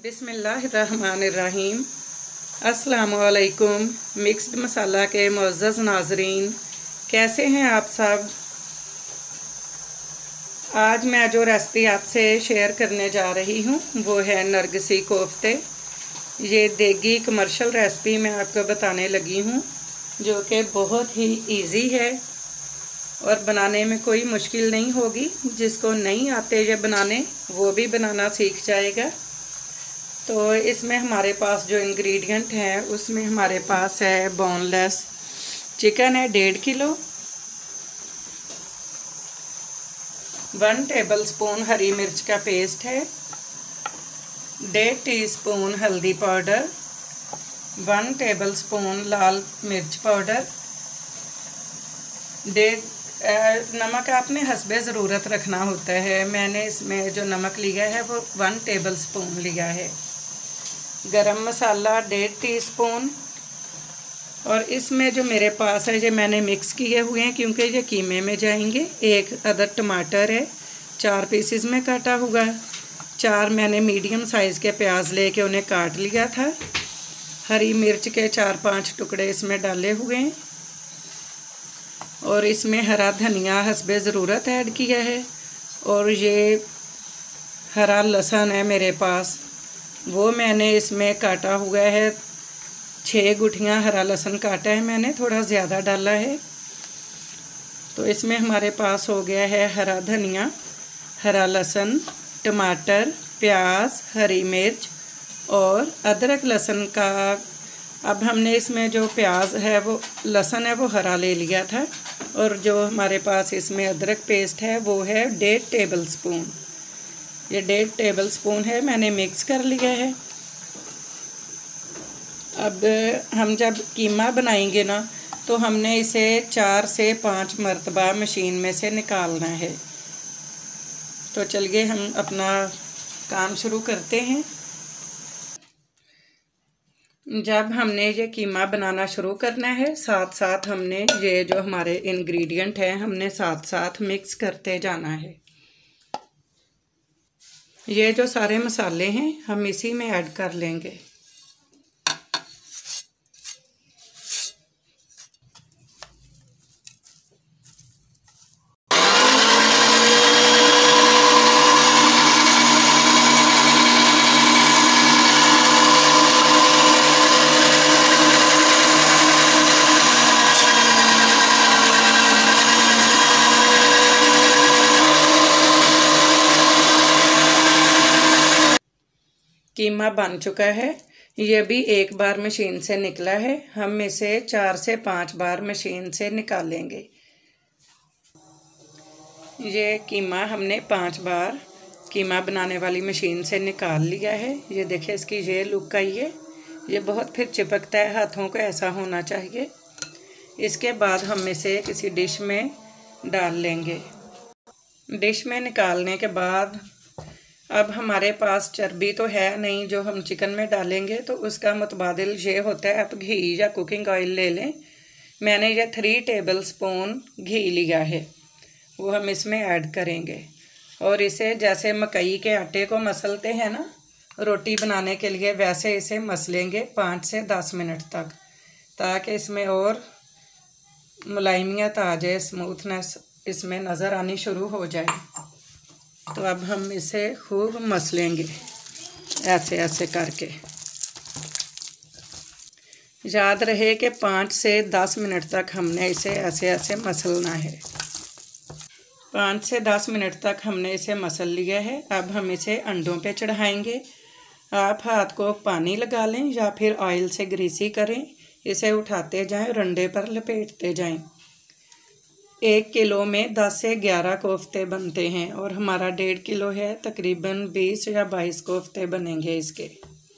बिस्मिल्लाहिर्रहमानिर्रहीम। अस्सलामुअलैकुम। मिक्स्ड मसाला के मुअज़्ज़ज़ नाज़रीन, कैसे हैं आप सब। आज मैं जो रेसिपी आपसे शेयर करने जा रही हूँ वो है नरगिसी कोफ्ते। ये देगी कमर्शियल रेसिपी मैं आपको बताने लगी हूँ, जो कि बहुत ही इजी है और बनाने में कोई मुश्किल नहीं होगी। जिसको नहीं आते ये बनाने वो भी बनाना सीख जाएगा। तो इसमें हमारे पास जो इंग्रेडिएंट हैं उसमें हमारे पास है बोनलेस चिकन है 1.5 किलो, 1 टेबलस्पून हरी मिर्च का पेस्ट है, 1.5 टीस्पून हल्दी पाउडर, 1 टेबलस्पून लाल मिर्च पाउडर, नमक आपने हस्बे ज़रूरत रखना होता है। मैंने इसमें जो नमक लिया है वो 1 टेबलस्पून लिया है। गरम मसाला 1.5 टीस्पून। और इसमें जो मेरे पास है ये मैंने मिक्स किए हुए हैं क्योंकि ये कीमे में जाएंगे। 1 अदर टमाटर है 4 पीसेस में काटा हुआ। 4 मैंने मीडियम साइज़ के प्याज लेके उन्हें काट लिया था। हरी मिर्च के 4-5 टुकड़े इसमें डाले हुए हैं और इसमें हरा धनिया हस्बे ज़रूरत ऐड किया है। और ये हरा लहसुन है मेरे पास, वो मैंने इसमें काटा हुआ है। 6 गुठियाँ हरा लहसुन काटा है मैंने, थोड़ा ज़्यादा डाला है। तो इसमें हमारे पास हो गया है हरा धनिया, हरा लहसुन, टमाटर, प्याज, हरी मिर्च और अदरक लहसुन का। अब हमने इसमें जो प्याज है वो लहसुन है वो हरा ले लिया था और जो हमारे पास इसमें अदरक पेस्ट है वो है 1.5 टेबलस्पून। ये 1.5 टेबलस्पून है, मैंने मिक्स कर लिया है। अब हम जब कीमा बनाएंगे ना तो हमने इसे 4 से 5 मरतबा मशीन में से निकालना है। तो चलिए हम अपना काम शुरू करते हैं। जब हमने ये कीमा बनाना शुरू करना है साथ साथ हमने ये जो हमारे इंग्रेडिएंट हैं हमने साथ साथ मिक्स करते जाना है। ये जो सारे मसाले हैं हम इसी में ऐड कर लेंगे। कीमा बन चुका है, ये भी एक बार मशीन से निकला है। हम इसे 4 से 5 बार मशीन से निकालेंगे। ये कीमा हमने 5 बार कीमा बनाने वाली मशीन से निकाल लिया है। ये देखिए इसकी ये लुक आई है। ये बहुत फिर चिपकता है हाथों को, ऐसा होना चाहिए। इसके बाद हम इसे किसी डिश में डाल लेंगे। डिश में निकालने के बाद अब हमारे पास चर्बी तो है नहीं जो हम चिकन में डालेंगे, तो उसका मुतबादिल ये होता है आप घी या कुकिंग ऑयल ले लें। मैंने ये 3 टेबलस्पून घी लिया है, वो हम इसमें ऐड करेंगे। और इसे जैसे मकई के आटे को मसलते हैं ना रोटी बनाने के लिए, वैसे इसे मसलेंगे 5 से 10 मिनट तक, ताकि इसमें और मुलायमियत आ जाए, स्मूथनेस इसमें नज़र आनी शुरू हो जाए। तो अब हम इसे खूब मसलेंगे ऐसे ऐसे करके। याद रहे कि 5 से 10 मिनट तक हमने इसे ऐसे ऐसे मसलना है। 5 से 10 मिनट तक हमने इसे मसल लिया है। अब हम इसे अंडों पे चढ़ाएंगे। आप हाथ को पानी लगा लें या फिर ऑयल से ग्रीसी करें। इसे उठाते जाएं और अंडे पर लपेटते जाएं। 1 किलो में 10 से 11 कोफ्ते बनते हैं और हमारा 1.5 किलो है, तकरीबन 20 या 22 कोफ्ते बनेंगे इसके।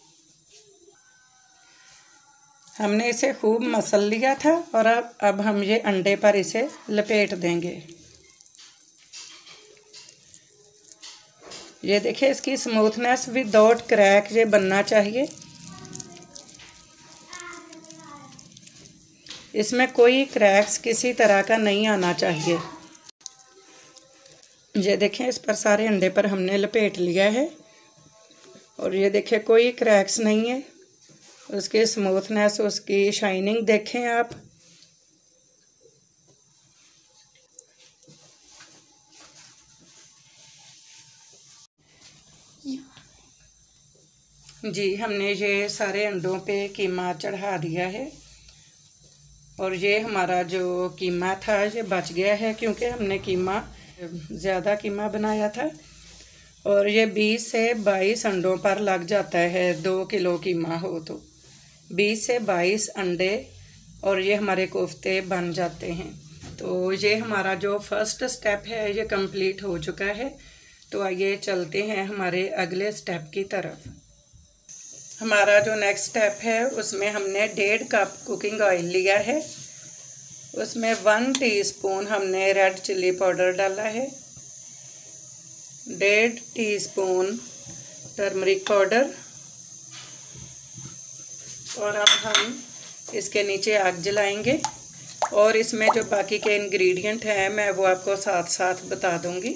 हमने इसे खूब मसल लिया था और अब हम ये अंडे पर इसे लपेट देंगे। ये देखिए इसकी स्मूथनेस विदाउट क्रैक ये बनना चाहिए। इसमें कोई क्रैक्स किसी तरह का नहीं आना चाहिए। ये देखें इस पर सारे अंडे पर हमने लपेट लिया है। और ये देखिए कोई क्रैक्स नहीं है, उसकी स्मूथनेस, उसकी शाइनिंग देखें आप। जी, हमने ये सारे अंडों पे कीमा चढ़ा दिया है और ये हमारा जो कीमा था ये बच गया है, क्योंकि हमने कीमा ज़्यादा कीमा बनाया था और ये 20 से 22 अंडों पर लग जाता है। 2 किलो कीमा हो तो 20 से 22 अंडे और ये हमारे कोफ्ते बन जाते हैं। तो ये हमारा जो फर्स्ट स्टेप है ये कंप्लीट हो चुका है। तो आइए चलते हैं हमारे अगले स्टेप की तरफ। हमारा जो नेक्स्ट स्टेप है उसमें हमने 1.5 कप कुकिंग ऑयल लिया है, उसमें 1 टीस्पून हमने रेड चिल्ली पाउडर डाला है, 1.5 टीस्पून टर्मरिक पाउडर, और अब हम इसके नीचे आग जलाएंगे और इसमें जो बाकी के इंग्रेडिएंट हैं मैं वो आपको साथ साथ बता दूंगी।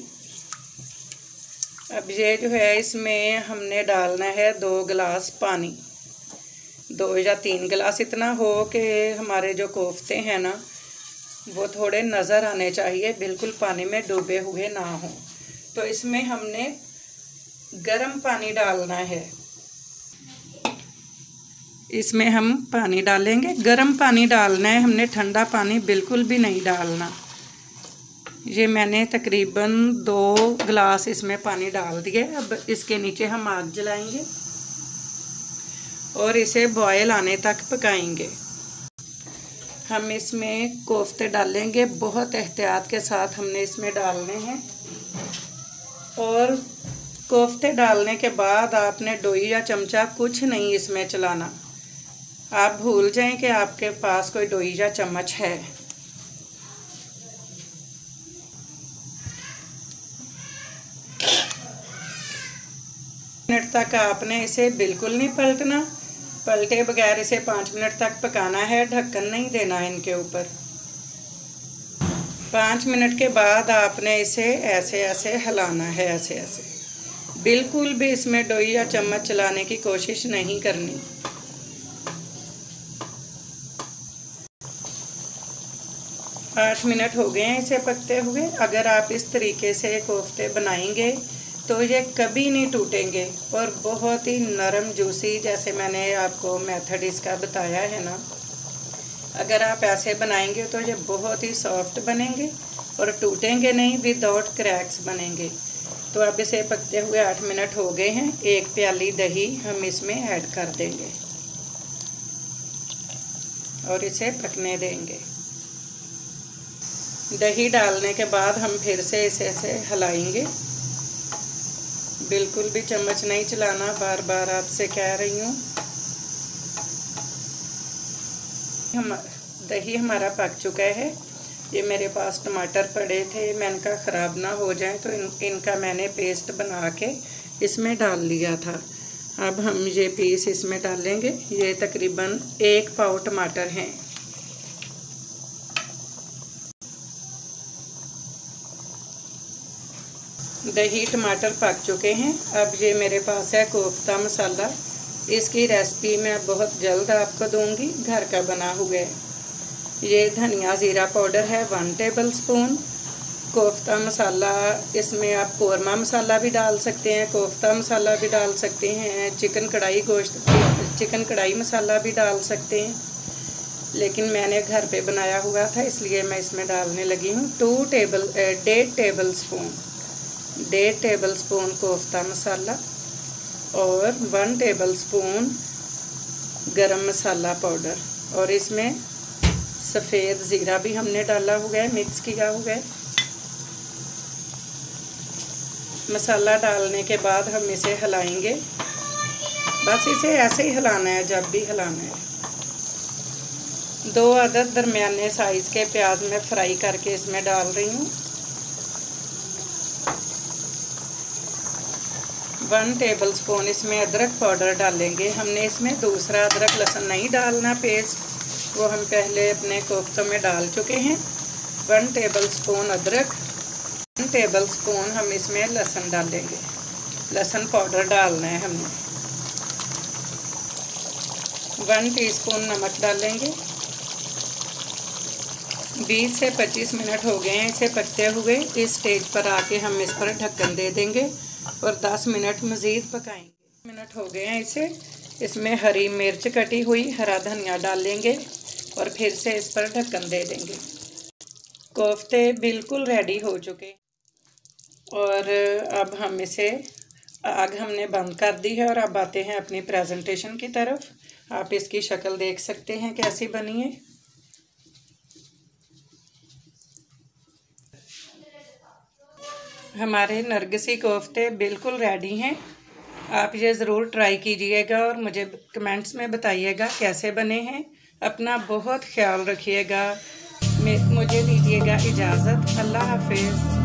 अब ये जो है इसमें हमने डालना है 2 गिलास पानी, 2 या 3 गिलास, इतना हो कि हमारे जो कोफ्ते हैं ना वो थोड़े नज़र आने चाहिए, बिल्कुल पानी में डूबे हुए ना हो। तो इसमें हमने गर्म पानी डालना है, इसमें हम पानी डालेंगे, गर्म पानी डालना है, हमने ठंडा पानी बिल्कुल भी नहीं डालना। ये मैंने तकरीबन 2 गिलास इसमें पानी डाल दिए। अब इसके नीचे हम आग जलाएंगे और इसे बॉयल आने तक पकाएंगे। हम इसमें कोफ्ते डालेंगे, बहुत एहतियात के साथ हमने इसमें डालने हैं। और कोफ्ते डालने के बाद आपने डोई या चमचा कुछ नहीं इसमें चलाना, आप भूल जाएं कि आपके पास कोई डोई या चम्मच है। मिनट तक आपने इसे बिल्कुल नहीं पलटना, पलटे बगैर इसे 5 मिनट तक पकाना है, ढक्कन नहीं देना है इनके ऊपर। 5 मिनट के बाद आपने इसे ऐसे ऐसे हिलाना है, ऐसे ऐसे, बिल्कुल भी इसमें डोई या चम्मच चलाने की कोशिश नहीं करनी। आठ मिनट हो गए हैं इसे पकते हुए। अगर आप इस तरीके से कोफ्ते बनाएंगे तो ये कभी नहीं टूटेंगे और बहुत ही नरम जूसी, जैसे मैंने आपको मेथड इसका बताया है ना, अगर आप ऐसे बनाएंगे तो ये बहुत ही सॉफ्ट बनेंगे और टूटेंगे नहीं, विदाउट क्रैक्स बनेंगे। तो अब इसे पकते हुए 8 मिनट हो गए हैं। 1 प्याली दही हम इसमें ऐड कर देंगे और इसे पकने देंगे। दही डालने के बाद हम फिर से इसे ऐसे हिलाएंगे, बिल्कुल भी चम्मच नहीं चलाना, बार बार आपसे कह रही हूँ। दही हमारा पक चुका है। ये मेरे पास टमाटर पड़े थे, मैंने कहा ख़राब ना हो जाए, तो इनका मैंने पेस्ट बना के इसमें डाल लिया था। अब हम ये पीस इसमें डालेंगे। ये तकरीबन 1 पाव टमाटर हैं। दही टमाटर पक चुके हैं। अब ये मेरे पास है कोफ्ता मसाला। इसकी रेसिपी मैं बहुत जल्द आपको दूंगी, घर का बना हुआ है। ये धनिया ज़ीरा पाउडर है 1 टेबलस्पून। कोफ्ता मसाला, इसमें आप कोरमा मसाला भी डाल सकते हैं, कोफ्ता मसाला भी डाल सकते हैं, चिकन कढ़ाई मसाला भी डाल सकते हैं, लेकिन मैंने घर पे बनाया हुआ था इसलिए मैं इसमें डालने लगी हूँ। 1.5 टेबलस्पून कोफ्ता मसाला और 1 टेबलस्पून गरम मसाला पाउडर, और इसमें सफ़ेद ज़ीरा भी हमने डाला हुआ है, मिक्स किया हुआ है। मसाला डालने के बाद हम इसे हिलाएंगे, बस इसे ऐसे ही हिलाना है जब भी हिलाना है। 2 अदद दरमियाने साइज़ के प्याज में फ्राई करके इसमें डाल रही हूँ। 1 टेबलस्पून इसमें अदरक पाउडर डालेंगे। हमने इसमें दूसरा अदरक लहसुन नहीं डालना पेस्ट, वो हम पहले अपने कोफ्तों में डाल चुके हैं। 1 टेबलस्पून अदरक, 1 टेबलस्पून हम इसमें लहसुन डालेंगे। लहसुन पाउडर डालना है हमने। 1 टीस्पून नमक डालेंगे। 20 से 25 मिनट हो गए हैं इसे पकते हुए। इस स्टेज पर आके हम इस पर ढक्कन दे देंगे और 10 मिनट मज़ीद पकाएंगे। मिनट हो गए हैं इसे। इसमें हरी मिर्च कटी हुई, हरा धनिया डालेंगे और फिर से इस पर ढक्कन दे देंगे। कोफ्ते बिल्कुल रेडी हो चुके और अब हम इसे आग हमने बंद कर दी है और अब आते हैं अपनी प्रेजेंटेशन की तरफ। आप इसकी शक्ल देख सकते हैं कैसी बनी है। हमारे नरगिसी कोफ्ते बिल्कुल रेडी हैं। आप ये ज़रूर ट्राई कीजिएगा और मुझे कमेंट्स में बताइएगा कैसे बने हैं। अपना बहुत ख्याल रखिएगा। मुझे दीजिएगा इजाज़त। अल्लाह हाफिज़।